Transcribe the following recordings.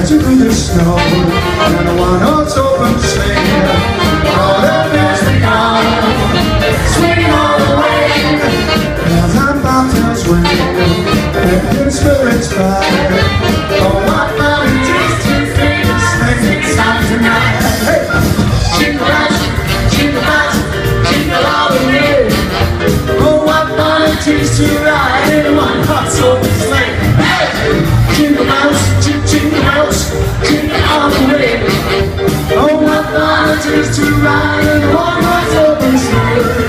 dashing through the snow, and a one-horse open sleigh. All the bells they gone, swing all the way. As I'm about to swing, and good spirits fly. Oh, what fun it is to sing a sleighing song tonight. Hey, jingle bells, jingle all the way. Oh, what fun it is to ride in a one-horse open sleigh. Hey, jingle bells, jingle all the way. Oh, what fun it is to ride in a one-horse open sleigh.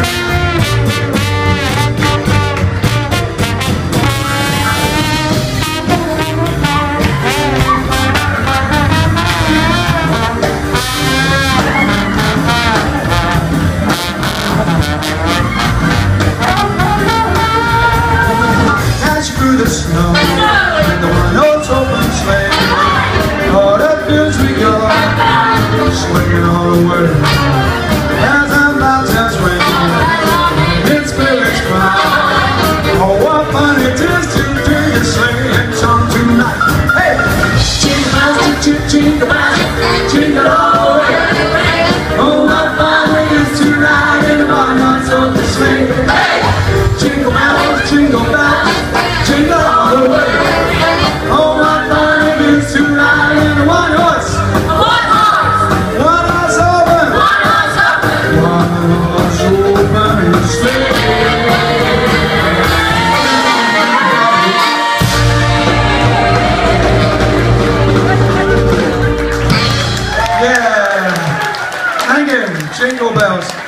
Through the snow, in the one-horse open sleigh. All the fields we go, swinging all the way. As I'm about to swing, its spirits cry. Oh, what fun it is to do the sleighing song tonight. Hey, jingle bells, jingle bells, jingle all the way. Oh, what fun it is to ride in a one-horse open sleigh. Hey, jingle bells, jingle bells, jingle all the way. Oh, what fun it is to ride in a one-horse. One-horse open. One-horse open sleigh. Yeah. Thank you. Jingle bells.